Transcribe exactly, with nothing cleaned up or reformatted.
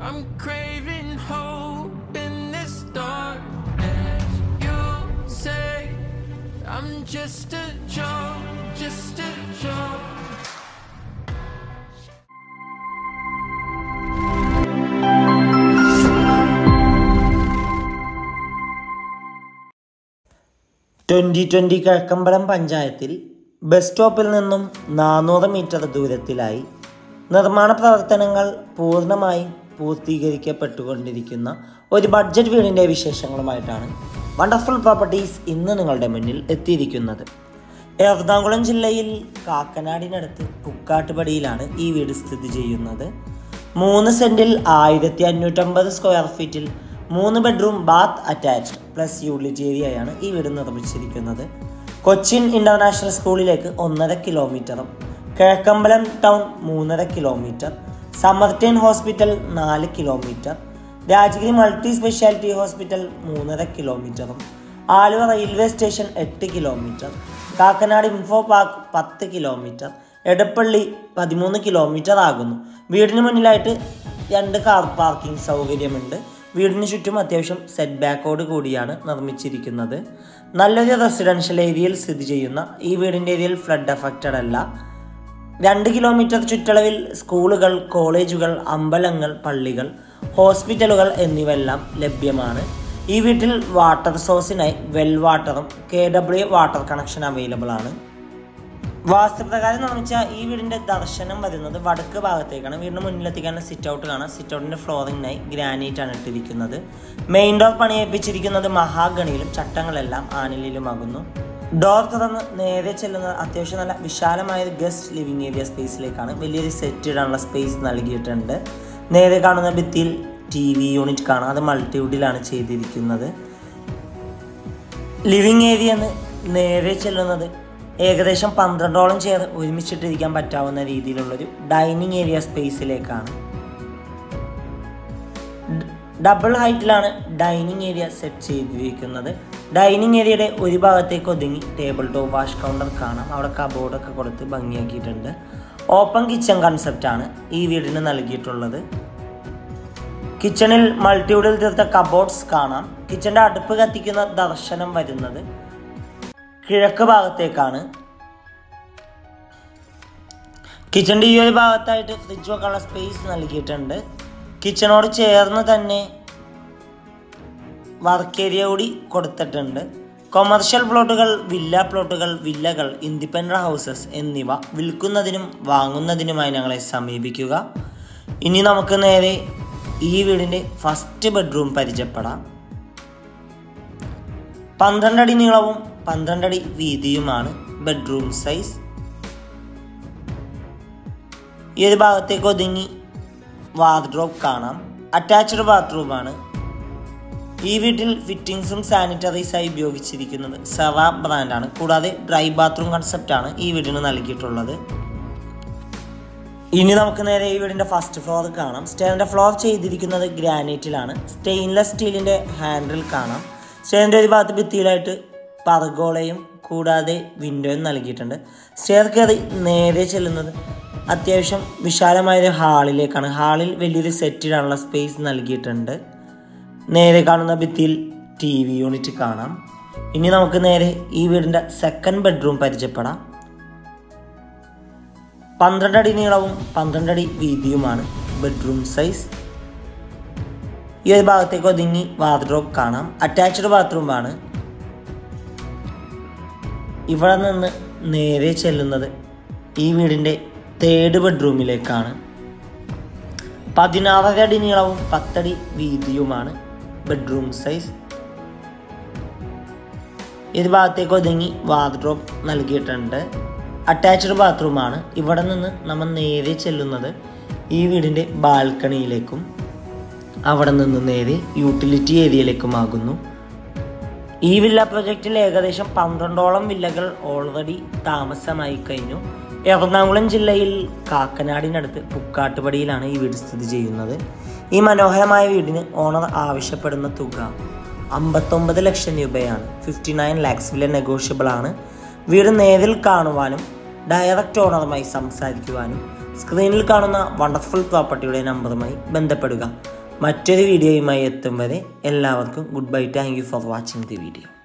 I'm craving hope in this darkness. You say I'm just a joke, just a joke. Twenty twenty Kizhakkambalam പഞ്ചായത്തിൽ bus സ്റ്റോപ്പിൽ നിന്നും നാനൂറ് metre ദൂരത്തിലായി നിർമ്മാണ പ്രവർത്തനങ്ങൾ പൂർണ്ണമായും പൂർത്തീകരിക്കപ്പെട്ടുകൊണ്ടിരിക്കുന്ന ഒരു ബഡ്ജറ്റ് വീടിൻ്റെ വിശേഷങ്ങളുമായിട്ടാണ് വണ്ടർഫുൾ പ്രോപ്പർട്ടീസ് ഇന്ന് നിങ്ങളുടെ മുന്നിൽ എത്തിയിരിക്കുന്നത്. എറണാകുളം ജില്ലയിൽ കാക്കനാടിനടുത്ത് പുക്കാട്ടുപടിയിലാണ് ഈ വീട് സ്ഥിതി ചെയ്യുന്നത്. മൂന്ന് സെൻറ്റിൽ ആയിരത്തി അഞ്ഞൂറ്റമ്പത് സ്ക്വയർ ഫീറ്റിൽ മൂന്ന് bedroom bath attached plus utility ഏരിയയാണ് ഈ വീട് നിർമ്മിച്ചിരിക്കുന്നത്. കൊച്ചിൻ ഇൻ്റർനാഷണൽ സ്കൂളിലേക്ക് ഒന്നര കിലോമീറ്ററും കിഴക്കമ്പലം ടൗൺ മൂന്നര കിലോമീറ്റർ, സമർട്ടൈൻ ഹോസ്പിറ്റൽ നാല് kilometre, Rajagiri multi speciality hospital മൂന്നര കിലോമീറ്ററും, ആലുവ റെയിൽവേ സ്റ്റേഷൻ എട്ട് കിലോമീറ്റർ, കാക്കനാട് ഇൻഫോ പാർക്ക് പത്ത് കിലോമീറ്റർ, എടപ്പള്ളി പതിമൂന്ന് കിലോമീറ്റർ ആകുന്നു. വീടിന് മുന്നിലായിട്ട് രണ്ട് കാർ പാർക്കിംഗ് സൗകര്യമുണ്ട്. വീടിന് ചുറ്റും അത്യാവശ്യം സെറ്റ് ബാക്കോട് കൂടിയാണ് നിർമ്മിച്ചിരിക്കുന്നത്. നല്ലൊരു റെസിഡൻഷ്യൽ ഏരിയയിൽ സ്ഥിതി ചെയ്യുന്ന ഈ വീടിൻ്റെ ഏരിയയിൽ ഫ്ലഡ് അഫക്റ്റഡ് അല്ല. രണ്ട് കിലോമീറ്റർ ചുറ്റളവിൽ സ്കൂളുകൾ, കോളേജുകൾ, അമ്പലങ്ങൾ, പള്ളികൾ, ഹോസ്പിറ്റലുകൾ എന്നിവയെല്ലാം ലഭ്യമാണ്. ഈ വീട്ടിൽ വാട്ടർ സോഴ്സിനായി വെൽ വാട്ടറും K W water connection available ആണ്. വാസ്തുപ്രകാരം നിർമ്മിച്ച ഈ വീടിൻ്റെ ദർശനം വരുന്നത് വടക്ക് ഭാഗത്തേക്കാണ്. വീടിന് മുന്നിലെത്തിക്കാൻ സിറ്റ് ഔട്ട് കാണാം. സിറ്റ് ഔട്ടിൻ്റെ ഫ്ലോറിങ്ങിനായി ഗ്രാനൈറ്റ് ആണ് ഇട്ടിരിക്കുന്നത്. മെയിൻ ഡോർ പണിയേൽപ്പിച്ചിരിക്കുന്നത് മഹാഗണിയിലും ചട്ടങ്ങളെല്ലാം ആനിലിലുമാകുന്നു. ഡോർ തുറന്ന് നേരെ ചെല്ലുന്നത് അത്യാവശ്യം നല്ല വിശാലമായൊരു ഗസ്റ്റ് ലിവിങ് ഏരിയ സ്പേസിലേക്കാണ്. വലിയൊരു സെറ്റ് ഇടാനുള്ള സ്പേസ് നൽകിയിട്ടുണ്ട്. നേരെ കാണുന്ന ഭിത്തിയിൽ ടി വി യൂണിറ്റ് കാണാം. അത് മൾട്ടിവുഡിലാണ് ചെയ്തിരിക്കുന്നത്. ലിവിങ് ഏരിയ നേരെ ചെല്ലുന്നത് ഏകദേശം പന്ത്രണ്ടോളം ചെയർ ഒരുമിച്ചിട്ടിരിക്കാൻ പറ്റാവുന്ന രീതിയിലുള്ളൊരു ഡൈനിങ് ഏരിയ സ്പേസിലേക്കാണ്. ഡബിൾ ഹൈറ്റിലാണ് ഡൈനിങ് ഏരിയ സെറ്റ് ചെയ്തിരിക്കുന്നത്. ഡൈനിങ് ഏരിയയുടെ ഒരു ഭാഗത്തേക്ക് ഒതുങ്ങി ടേബിൾ ടോപ്പ് വാഷ് കൗണ്ടർ കാണാം. അവിടെ കബോർഡൊക്കെ കൊടുത്ത് ഭംഗിയാക്കിയിട്ടുണ്ട്. ഓപ്പൺ കിച്ചൺ കൺസെപ്റ്റാണ് ഈ വീടിന് നൽകിയിട്ടുള്ളത്. കിച്ചണിൽ മൾട്ടിവുഡിൽ തീർത്ത കബോർഡ്സ് കാണാം. കിച്ചൻ്റെ അടുപ്പ് കത്തിക്കുന്ന ദർശനം വരുന്നത് കിഴക്ക് ഭാഗത്തേക്കാണ്. കിച്ചൻ്റെ ഈ ഒരു ഭാഗത്തായിട്ട് ഫ്രിഡ്ജ് വെക്കാനുള്ള സ്പേസ് നൽകിയിട്ടുണ്ട്. കിച്ചണോട് ചേർന്ന് തന്നെ വർക്ക് ഏരിയ കൂടി കൊടുത്തിട്ടുണ്ട്. കൊമേർഷ്യൽ പ്ലോട്ടുകൾ, വില്ല പ്ലോട്ടുകൾ, വില്ലകൾ, ഇൻഡിപെൻഡൻ്റ് ഹൗസസ് എന്നിവ വിൽക്കുന്നതിനും വാങ്ങുന്നതിനുമായി ഞങ്ങളെ സമീപിക്കുക. ഇനി നമുക്ക് നേരെ ഈ വീടിൻ്റെ ഫസ്റ്റ് ബെഡ്റൂം പരിചയപ്പെടാം. പന്ത്രണ്ടടി നീളവും പന്ത്രണ്ടടി വീതിയുമാണ് ബെഡ്റൂം സൈസ്. ഈ ഒരു ഭാഗത്തേക്ക് ഒതുങ്ങി വാർഡ്രോബ് കാണാം. അറ്റാച്ച്ഡ് ബാത്റൂമാണ്. ഈ വീട്ടിൽ ഫിറ്റിംഗ്സും സാനിറ്ററീസായി ഉപയോഗിച്ചിരിക്കുന്നത് സെറ ബ്രാൻഡാണ്. കൂടാതെ ഡ്രൈ ബാത്റൂം കൺസെപ്റ്റാണ് ഈ വീടിന് നൽകിയിട്ടുള്ളത്. ഇനി നമുക്ക് നേരെ ഈ വീടിൻ്റെ ഫസ്റ്റ് ഫ്ലോർ കാണാം. സ്റ്റെയറിൻ്റെ ഫ്ലോർ ചെയ്തിരിക്കുന്നത് ഗ്രാനൈറ്റിലാണ്. സ്റ്റെയിൻലെസ് സ്റ്റീലിൻ്റെ ഹാൻഡിൽ കാണാം. സ്റ്റെയറിൻ്റെ ഒരു ഭാഗത്ത് ഭിത്തിയിലായിട്ട് പർഗോളയും കൂടാതെ വിൻഡോയും നൽകിയിട്ടുണ്ട്. സ്റ്റെയർ കയറി നേരെ ചെല്ലുന്നത് അത്യാവശ്യം വിശാലമായൊരു ഹാളിലേക്കാണ്. ഹാളിൽ വലിയൊരു സെറ്റ് ഇടാനുള്ള സ്പേസ് നൽകിയിട്ടുണ്ട്. നേരെ കാണുന്ന ഭിത്തിയിൽ ടി വി യൂണിറ്റ് കാണാം. ഇനി നമുക്ക് നേരെ ഈ വീടിൻ്റെ സെക്കൻഡ് ബെഡ്റൂം പരിചയപ്പെടാം. പന്ത്രണ്ടടി നീളവും പന്ത്രണ്ടടി വീതിയുമാണ് ബെഡ്റൂം സൈസ്. ഈ ഒരു ഭാഗത്തേക്ക് ഒതുങ്ങി വാർഡ്രോബ് കാണാം. അറ്റാച്ച്ഡ് ബാത്റൂമാണ്. ഇവിടെ നിന്ന് നേരെ ചെല്ലുന്നത് ഈ വീടിൻ്റെ തേർഡ് ബെഡ്റൂമിലേക്കാണ്. പതിനാറര അടി നീളവും പത്തടി വീതിയുമാണ് ബെഡ്റൂം സൈസ്. ഈ ഭാഗത്തേക്ക് ഒതുങ്ങി വാർഡ്രോബ് നൽകിയിട്ടുണ്ട്. അറ്റാച്ച്ഡ് ബാത്റൂമാണ്. ഇവിടെ നിന്ന് നമ്മൾ നേരെ ചെല്ലുന്നത് ഈ വീടിൻ്റെ ബാൽക്കണിയിലേക്കും അവിടെ നിന്ന് നേരെ യൂട്ടിലിറ്റി ഏരിയയിലേക്കുമാകുന്നു. ഈ വില്ല പ്രൊജക്റ്റിൽ ഏകദേശം പന്ത്രണ്ടോളം വില്ലകൾ ഓൾറെഡി താമസമായി കഴിഞ്ഞു. എറണാകുളം ജില്ലയിൽ കാക്കനാടിനടുത്ത് പുക്കാട്ടുപടിയിലാണ് ഈ വീട് സ്ഥിതി ചെയ്യുന്നത്. ഈ മനോഹരമായ വീടിന് ഓണർ ആവശ്യപ്പെടുന്ന തുക അമ്പത്തൊമ്പത് ലക്ഷം രൂപയാണ്. ഫിഫ്റ്റി നയൻ ലാക്സ് വില നെഗോഷ്യബിൾ ആണ്. വീട് നേരിൽ കാണുവാനും ഡയറക്റ്റ് ഓണറുമായി സംസാരിക്കുവാനും സ്ക്രീനിൽ കാണുന്ന വണ്ടർഫുൾ പ്രോപ്പർട്ടിയുടെ നമ്പറുമായി ബന്ധപ്പെടുക. മറ്റൊരു വീഡിയോയുമായി എത്തും വരെ എല്ലാവർക്കും goodbye. Thank you for watching the video.